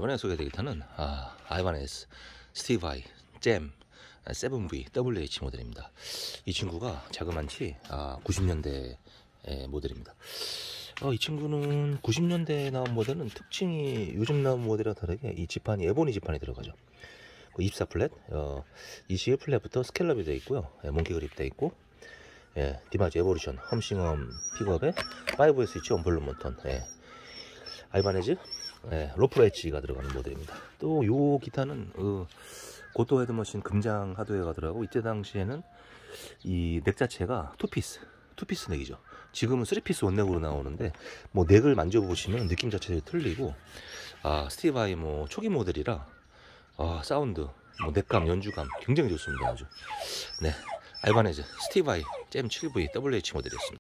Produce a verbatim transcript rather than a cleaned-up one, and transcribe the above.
이번에 소개해드릴 기타는 아, 아이바네스 스티브 아이 잼 세븐 브이 더블유 에이치 모델입니다. 이 친구가 자그만치 아, 구십 년대 모델입니다. 어, 이 친구는 구십 년대에 나온 모델은 특징이 요즘 나온 모델과 다르게 이 지판이 에보니 지판이 들어가죠. 이십사 플랫, 어, 이십일 플랫부터 스켈럽이 되어 있고요. 예, 몽키 그립 되어 있고, 예, 디마즈 에보루션 험싱엄 픽업에 파이브 에스 스위치 언블룸 모턴, 예, 알바네즈 예, 로프 엣지가 들어가는 모델입니다. 또 요 기타는 어, 고토 헤드머신 금장 하드웨어가 들어가고, 이때 당시에는 이 넥 자체가 투피스 투피스 넥이죠. 지금은 쓰리피스 원넥으로 나오는데 뭐 넥을 만져보시면 느낌 자체가 틀리고, 아 스티브 아이 뭐 초기 모델이라 아 사운드 뭐 넥감 연주감 굉장히 좋습니다. 아주. 네, 알바네즈 스티브 아이 잼 칠 브이 더블유 에이치 모델이었습니다.